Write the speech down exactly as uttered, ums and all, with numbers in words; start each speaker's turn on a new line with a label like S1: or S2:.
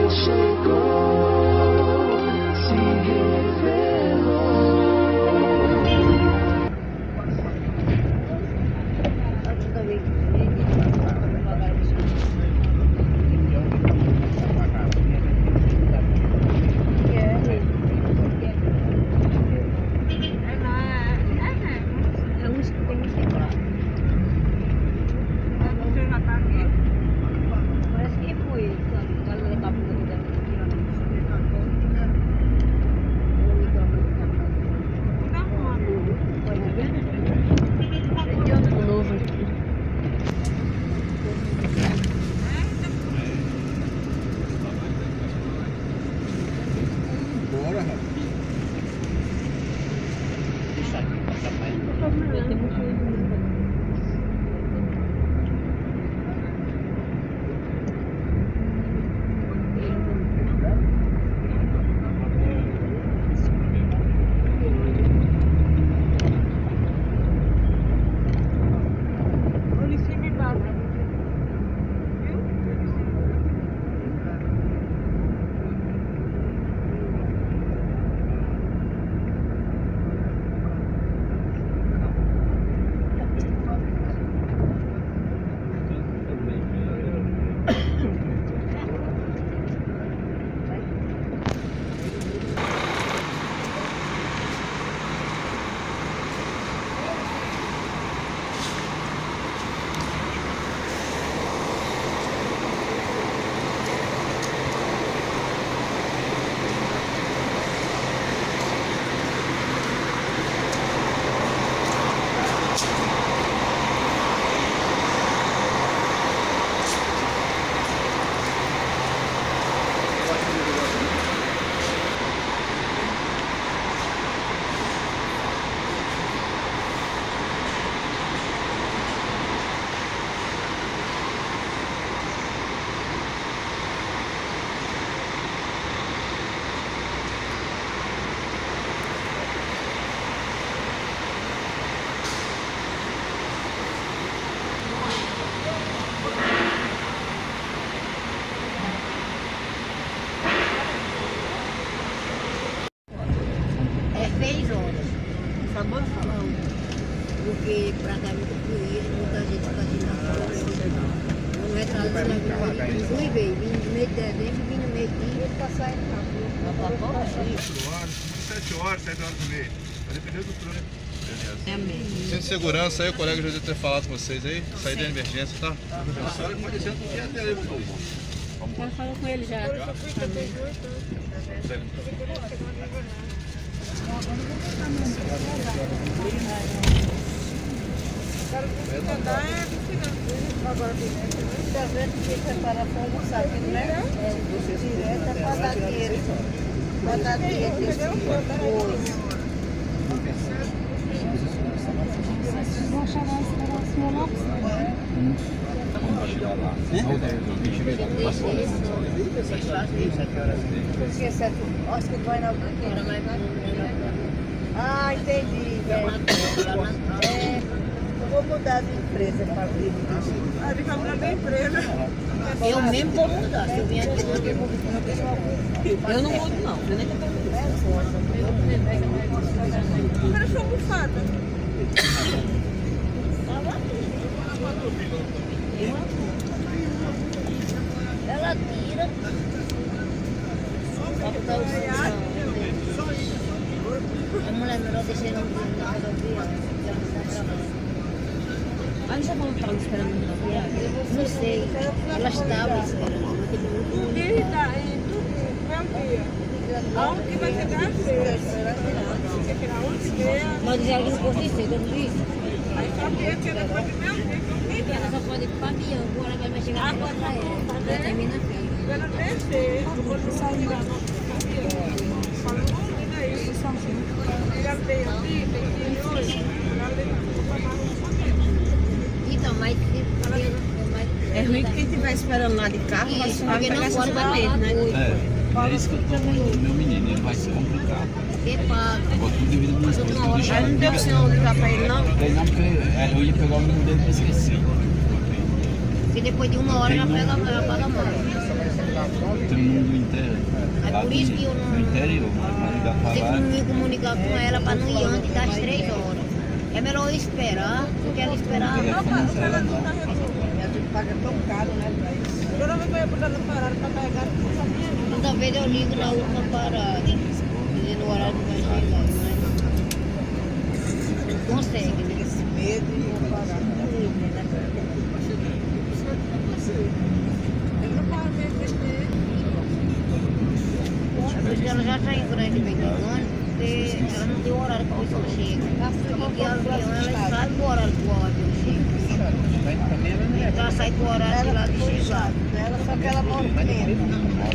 S1: Porque pra cá é muito poeira, muita gente fazendo na praia. Não é trazendo na praia. Fui ver, vim no mês de dezembro, vim no mês de dia, ele tá saindo na rua.
S2: sete horas, sete horas e meia. Vai depender do trânsito.
S1: É mesmo.
S2: Centro de segurança aí, o colega já deve ter falado com vocês aí. Saída de emergência, tá? A senhora pode ser um dia até aí,
S1: Já falou com ele já. Agora, muitas vezes fica para fogo, sabe, né? É, direto é para dar dinheiro. Para dar dinheiro depois. Vou chegar esse próximo lá. Porque sete horas que vai na banqueira, mas vai. Ah, entendi. É, eu vou mudar de empresa para vir.
S3: Ah, fica mudando de empresa.
S1: Eu mesmo vou mudar. Se eu vim aqui, eu vou mudar pessoal. Eu não mudo, não. Eu nem tô
S3: Agora sou bufada.
S1: Ela tira. Só botar o som. A mulher melhor deixar ele na rodovia. Ela já falou que estava esperando na rodovia? Não sei. Ela estava esperando.
S3: Um dia e daí, tudo. Vai um dia. Aonde que vai chegar a sexta? Tem que ir aonde quer.
S1: Mas ela não pode ser, eu não disse.
S3: Aí só que ele chega para o meu dia.
S1: Ela só pode ir para o caminhão, agora vai chegar agora para ela. Ela termina a fila.
S3: Ela descer, quando sair lá no caminhão. Fala, e daí? Ela veio aqui, tem que ir hoje. Ela levou para mais um pouquinho.
S1: Então, mas...
S4: É ruim que quem estiver esperando lá de carro vai
S1: Isso,
S4: vai
S1: porque
S4: pegar
S1: não
S4: essa
S1: pode
S4: valeta,
S1: pagar
S4: né?
S1: muito.
S5: É, é isso que eu tô falando do meu menino, ele vai se complicar.
S1: Porque paga.
S5: Agora tudo devido a minha esposa, que eu deixei
S4: Aí não deu pra você ligar pra ele, não?
S5: Daí não, porque é, eu ia pegar o número dele e esqueci.
S1: Porque depois de uma hora ela pega, ela paga mais.
S5: Tem um número lá
S1: por
S5: do,
S1: isso que eu não...
S5: do interior, mas pra ligar pra
S1: Tem
S5: lá.
S1: que me comunicar com ela para não ir antes das três horas. É melhor eu esperar, porque ela esperar.
S5: O telefone do celular não.
S3: A gente paga tão caro, né, pra isso. Toda vez que eu ia botar na parada pra carregar, não sabia não.
S1: Toda vez eu ligo na última parada, dizendo o horário que vai chegar, mas não consegue, né?
S3: Esse medo de não pagar. Eu não paro mesmo besteira.
S1: Porque ela já saiu por aí de vez em quando, porque ela não tem o horário que a pessoa chega. E o avião, ela sabe o horário que o avião chega. Ela sai com o horário de lá de chegar.
S3: Ela só que ela mora dentro.